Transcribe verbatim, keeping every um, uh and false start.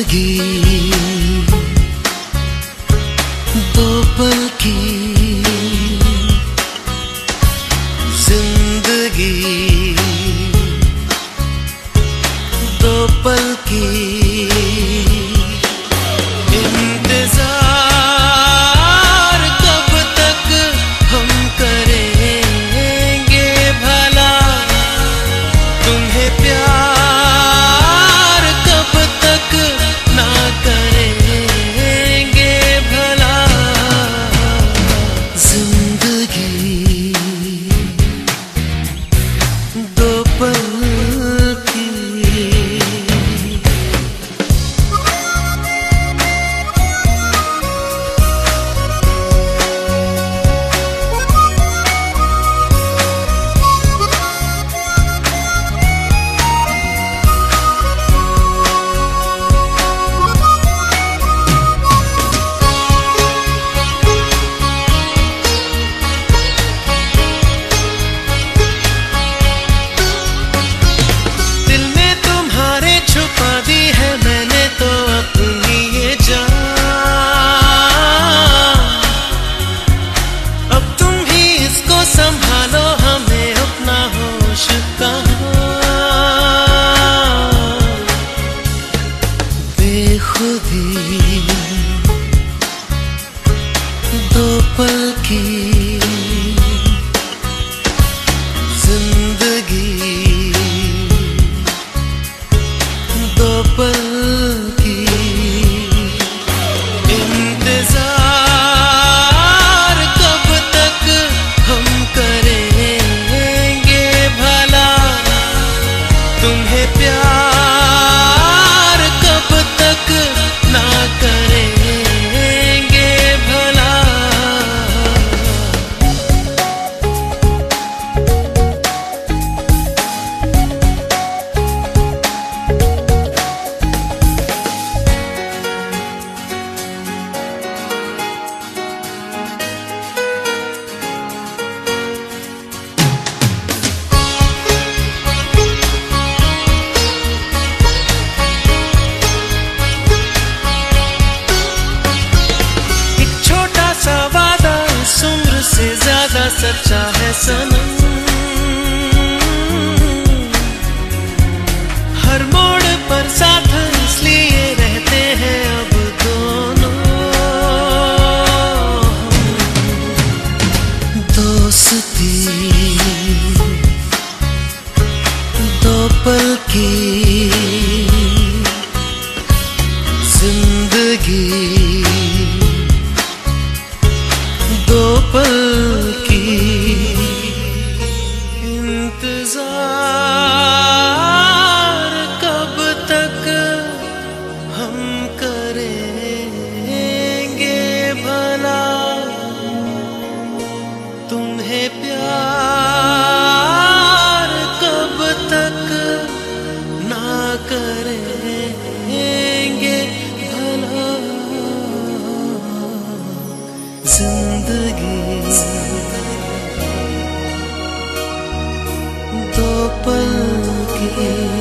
जिंदगी दो पल की जिंदगी दो पल की इंतजार कब तक हम करेंगे भला तुम्हें प्यार कब तक ना करेंगे भला जिंदगी दो पल की संभालो हमें अपना होश कहाँ बेखुदी दो पल की जिंदगी दो पल की इंतजार कब तक हम करेंगे भला तुम्हें प्यार कब तक ना करेंगे भला ज्यादा सच्चा है सनम हर मोड़ पर साथ इसलिए रहते हैं अब दोनों दोस्ती दो पल की जिंदगी दो पल की इंतजार कब तक हम करेंगे भला तुम्हें प्यार कब तक ना करेंगे भला जिंदगी दो पल की।